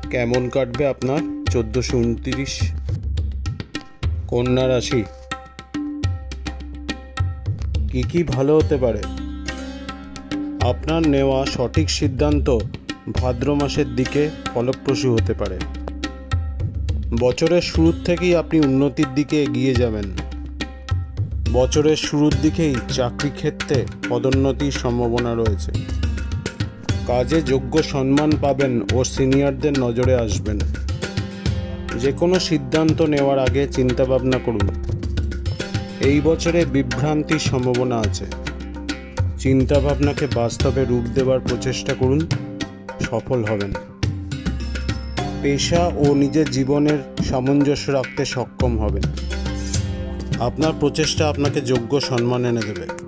কেমন কাটবে আপনার 1429? কন্যা রাশি, কি ভালো হতে পারে? আপনার নেওয়া সঠিক সিদ্ধান্ত ভাদ্র মাসের দিকে ফলপ্রসূ হতে পারে। বছরের শুরুর থেকেই আপনি উন্নতির দিকে এগিয়ে যাবেন। বছরের শুরুর দিকেই চাকরি ক্ষেত্রে পদোন্নতির সম্ভাবনা রয়েছে। কাজে যোগ্য সম্মান পাবেন ও সিনিয়রদের নজরে আসবেন। যে কোনো সিদ্ধান্ত নেওয়ার আগে চিন্তাভাবনা করুন। এই বছরে বিভ্রান্তির সম্ভাবনা আছে। চিন্তাভাবনাকে বাস্তবে রূপ দেওয়ার প্রচেষ্টা করুন, সফল হবেন। পেশা ও নিজের জীবনের সামঞ্জস্য রাখতে সক্ষম হবেন। আপনার প্রচেষ্টা আপনাকে যোগ্য সম্মান এনে দেবে।